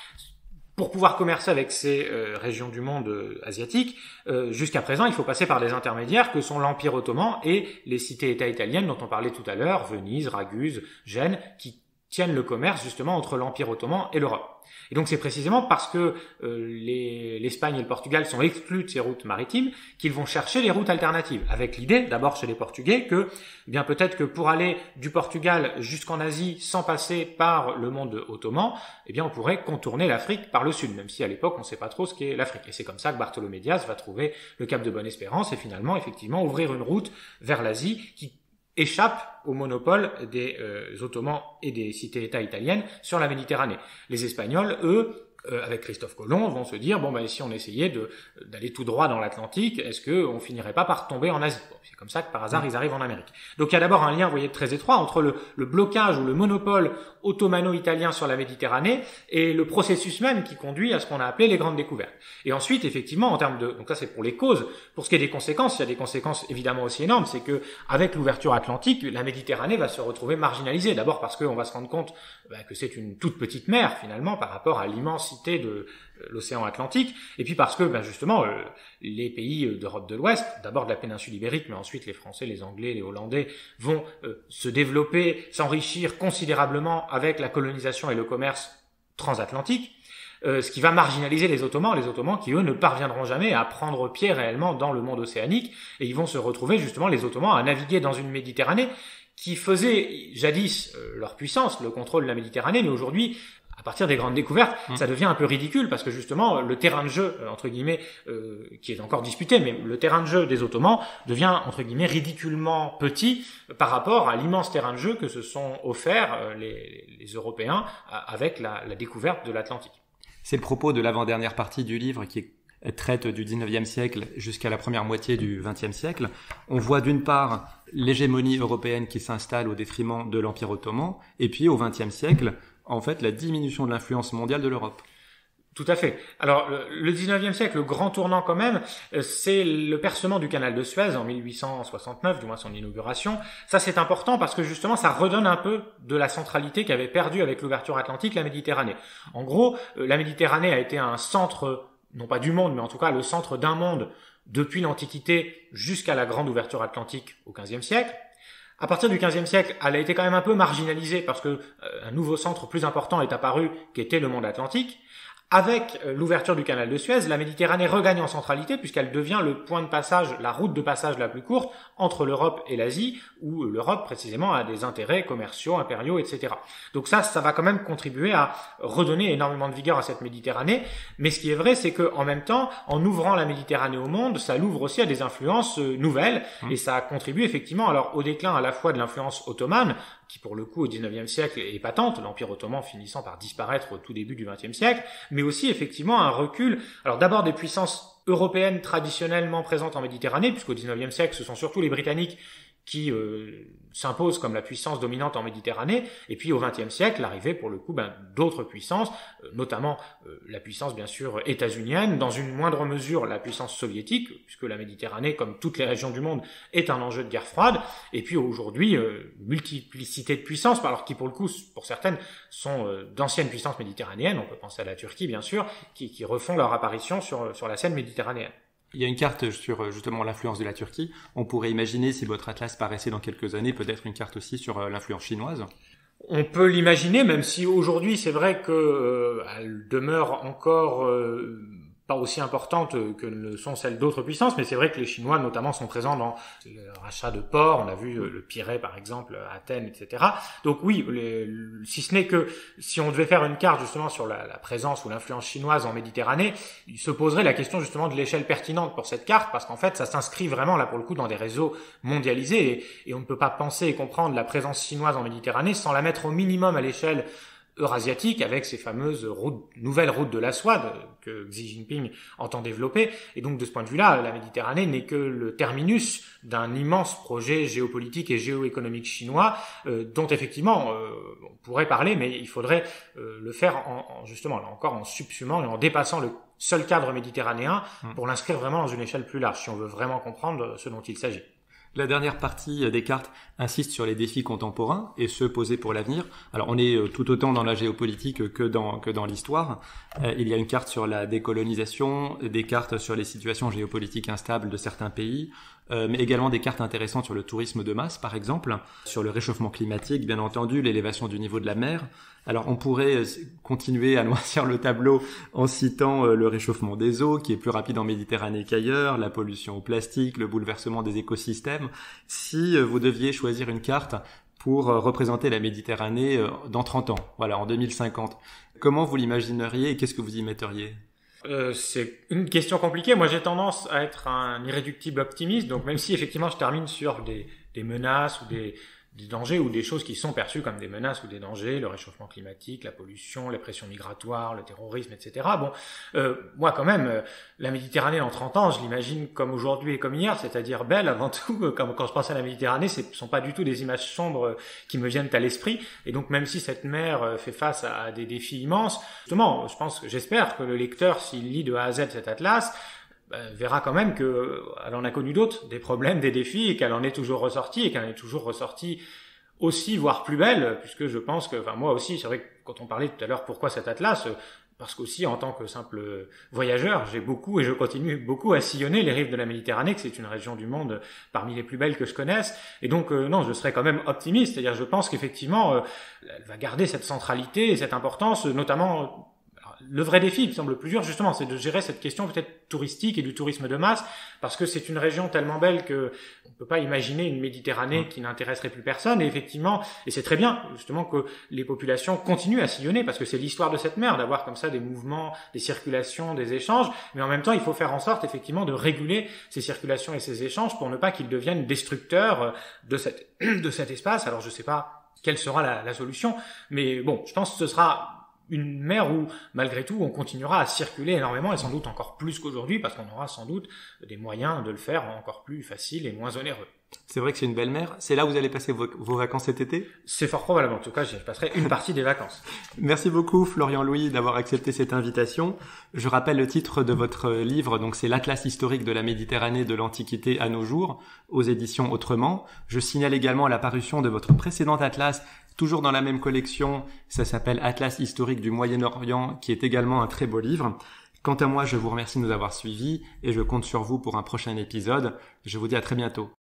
Pour pouvoir commercer avec ces régions du monde asiatiques, jusqu'à présent, il faut passer par des intermédiaires que sont l'Empire ottoman et les cités-États italiennes dont on parlait tout à l'heure, Venise, Raguse, Gênes, qui tiennent le commerce justement entre l'Empire ottoman et l'Europe. Et donc c'est précisément parce que l'Espagne et le Portugal sont exclus de ces routes maritimes qu'ils vont chercher les routes alternatives, avec l'idée, d'abord chez les Portugais, que bien peut-être que pour aller du Portugal jusqu'en Asie sans passer par le monde ottoman, eh bien on pourrait contourner l'Afrique par le sud, même si à l'époque on ne sait pas trop ce qu'est l'Afrique. Et c'est comme ça que Bartholomé Diaz va trouver le cap de Bonne-Espérance et finalement effectivement ouvrir une route vers l'Asie qui échappe au monopole des Ottomans et des cités-États italiennes sur la Méditerranée. Les Espagnols, eux, avec Christophe Colomb, vont se dire, bon, ben, si on essayait d'aller tout droit dans l'Atlantique, est-ce qu'on finirait pas par tomber en Asie? Bon, c'est comme ça que par hasard, ils arrivent en Amérique. Donc, il y a d'abord un lien, vous voyez, très étroit entre le blocage ou le monopole ottomano-italien sur la Méditerranée et le processus même qui conduit à ce qu'on a appelé les grandes découvertes. Et ensuite, effectivement, en termes de, donc ça c'est pour les causes. Pour ce qui est des conséquences, il y a des conséquences évidemment aussi énormes, c'est que avec l'ouverture atlantique, la Méditerranée va se retrouver marginalisée. D'abord parce qu'on va se rendre compte que c'est une toute petite mer finalement par rapport à l'immensité de l'océan Atlantique, et puis parce que justement les pays d'Europe de l'Ouest, d'abord de la péninsule ibérique, mais ensuite les Français, les Anglais, les Hollandais vont se développer, s'enrichir considérablement avec la colonisation et le commerce transatlantique, ce qui va marginaliser les Ottomans qui eux ne parviendront jamais à prendre pied réellement dans le monde océanique, et ils vont se retrouver justement les Ottomans à naviguer dans une Méditerranée qui faisait jadis leur puissance, le contrôle de la Méditerranée, mais aujourd'hui, à partir des grandes découvertes, ça devient un peu ridicule parce que justement le terrain de jeu entre guillemets qui est encore disputé, mais le terrain de jeu des Ottomans devient entre guillemets ridiculement petit par rapport à l'immense terrain de jeu que se sont offerts les Européens avec la découverte de l'Atlantique. C'est le propos de l'avant-dernière partie du livre qui traite du 19e siècle jusqu'à la première moitié du 20e siècle. On voit d'une part l'hégémonie européenne qui s'installe au détriment de l'Empire ottoman, et puis au 20e siècle, en fait, la diminution de l'influence mondiale de l'Europe. Tout à fait. Alors, le 19e siècle, le grand tournant quand même, c'est le percement du canal de Suez en 1869, du moins son inauguration. Ça, c'est important parce que justement, ça redonne un peu de la centralité qu'avait perdue avec l'ouverture atlantique la Méditerranée. En gros, la Méditerranée a été un centre, non pas du monde, mais en tout cas le centre d'un monde depuis l'Antiquité jusqu'à la grande ouverture atlantique au XVe siècle. À partir du XVe siècle, elle a été quand même un peu marginalisée parce que un nouveau centre plus important est apparu, qui était le monde atlantique. Avec l'ouverture du canal de Suez, la Méditerranée regagne en centralité puisqu'elle devient le point de passage, la route de passage la plus courte entre l'Europe et l'Asie, où l'Europe précisément a des intérêts commerciaux, impériaux, etc. Donc ça va quand même contribuer à redonner énormément de vigueur à cette Méditerranée. Mais ce qui est vrai, c'est que en même temps, en ouvrant la Méditerranée au monde, ça l'ouvre aussi à des influences nouvelles et ça contribue effectivement alors au déclin à la fois de l'influence ottomane, qui pour le coup au XIXe siècle est patente, l'Empire ottoman finissant par disparaître au tout début du XXe siècle, mais aussi effectivement un recul, alors d'abord des puissances européennes traditionnellement présentes en Méditerranée, puisqu'au XIXe siècle ce sont surtout les Britanniques qui s'imposent comme la puissance dominante en Méditerranée, et puis au XXe siècle, l'arrivée pour le coup d'autres puissances, notamment la puissance bien sûr états-unienne, dans une moindre mesure la puissance soviétique, puisque la Méditerranée, comme toutes les régions du monde, est un enjeu de guerre froide, et puis aujourd'hui, multiplicité de puissances, alors qui pour le coup, pour certaines, sont d'anciennes puissances méditerranéennes, on peut penser à la Turquie bien sûr, qui refont leur apparition sur la scène méditerranéenne. Il y a une carte sur justement l'influence de la Turquie. On pourrait imaginer, si votre atlas paraissait dans quelques années, peut-être une carte aussi sur l'influence chinoise. On peut l'imaginer, même si aujourd'hui c'est vrai que elle demeure encore pas aussi importante que ne sont celles d'autres puissances, mais c'est vrai que les Chinois notamment sont présents dans le rachat de ports, on a vu le Pirée par exemple, Athènes, etc. Donc oui, si ce n'est que si on devait faire une carte justement sur la présence ou l'influence chinoise en Méditerranée, il se poserait la question justement de l'échelle pertinente pour cette carte, parce qu'en fait ça s'inscrit vraiment là pour le coup dans des réseaux mondialisés, et on ne peut pas penser et comprendre la présence chinoise en Méditerranée sans la mettre au minimum à l'échelle eurasiatique avec ces fameuses nouvelles routes de la soie que Xi Jinping entend développer. Et donc de ce point de vue-là, la Méditerranée n'est que le terminus d'un immense projet géopolitique et géoéconomique chinois dont effectivement on pourrait parler, mais il faudrait le faire justement là encore en subsumant et en dépassant le seul cadre méditerranéen pour l'inscrire vraiment dans une échelle plus large si on veut vraiment comprendre ce dont il s'agit. La dernière partie des cartes insiste sur les défis contemporains et ceux posés pour l'avenir. Alors on est tout autant dans la géopolitique que dans l'histoire. Il y a une carte sur la décolonisation, des cartes sur les situations géopolitiques instables de certains pays, mais également des cartes intéressantes sur le tourisme de masse par exemple, sur le réchauffement climatique bien entendu, l'élévation du niveau de la mer. Alors on pourrait continuer à noircir le tableau en citant le réchauffement des eaux qui est plus rapide en Méditerranée qu'ailleurs, la pollution au plastique, le bouleversement des écosystèmes. Si vous deviez choisir une carte pour représenter la Méditerranée dans 30 ans, voilà, en 2050, comment vous l'imagineriez et qu'est-ce que vous y metteriez ? C'est une question compliquée. Moi, j'ai tendance à être un irréductible optimiste. Donc, même si effectivement je termine sur des menaces ou des dangers ou des choses qui sont perçues comme des menaces ou des dangers, le réchauffement climatique, la pollution, les pressions migratoires, le terrorisme, etc. Bon, moi quand même, la Méditerranée en 30 ans, je l'imagine comme aujourd'hui et comme hier, c'est-à-dire belle avant tout. Quand je pense à la Méditerranée, ce sont pas du tout des images sombres qui me viennent à l'esprit. Et donc même si cette mer fait face à des défis immenses, justement, j'espère que le lecteur, s'il lit de A à Z cet atlas, verra quand même qu'elle en a connu d'autres, des problèmes, des défis, et qu'elle en est toujours ressortie, et qu'elle en est toujours ressortie aussi, voire plus belle, puisque je pense que, moi aussi, c'est vrai que quand on parlait tout à l'heure, pourquoi cet atlas, parce qu'aussi, en tant que simple voyageur, j'ai beaucoup, et je continue beaucoup à sillonner les rives de la Méditerranée, que c'est une région du monde parmi les plus belles que je connaisse, et donc, non, je serais quand même optimiste, c'est-à-dire, je pense qu'effectivement, elle va garder cette centralité et cette importance, notamment. Le vrai défi, il me semble le plus dur, justement, c'est de gérer cette question peut-être touristique et du tourisme de masse, parce que c'est une région tellement belle que on peut pas imaginer une Méditerranée qui n'intéresserait plus personne. Et effectivement, et c'est très bien, justement, que les populations continuent à sillonner, parce que c'est l'histoire de cette mer, d'avoir comme ça des mouvements, des circulations, des échanges. Mais en même temps, il faut faire en sorte, effectivement, de réguler ces circulations et ces échanges pour ne pas qu'ils deviennent destructeurs de cet espace. Alors, je sais pas quelle sera la solution, mais bon, je pense que ce sera une mer où, malgré tout, on continuera à circuler énormément et sans doute encore plus qu'aujourd'hui parce qu'on aura sans doute des moyens de le faire encore plus facile et moins onéreux. C'est vrai que c'est une belle mer. C'est là où vous allez passer vos vacances cet été ? C'est fort probable. En tout cas, j'y passerai une partie des vacances. Merci beaucoup, Florian Louis, d'avoir accepté cette invitation. Je rappelle le titre de votre livre. Donc, c'est l'Atlas historique de la Méditerranée de l'Antiquité à nos jours, aux éditions Autrement. Je signale également la parution de votre précédent atlas, toujours dans la même collection. Ça s'appelle Atlas historique du Moyen-Orient, qui est également un très beau livre. Quant à moi, je vous remercie de nous avoir suivis et je compte sur vous pour un prochain épisode. Je vous dis à très bientôt.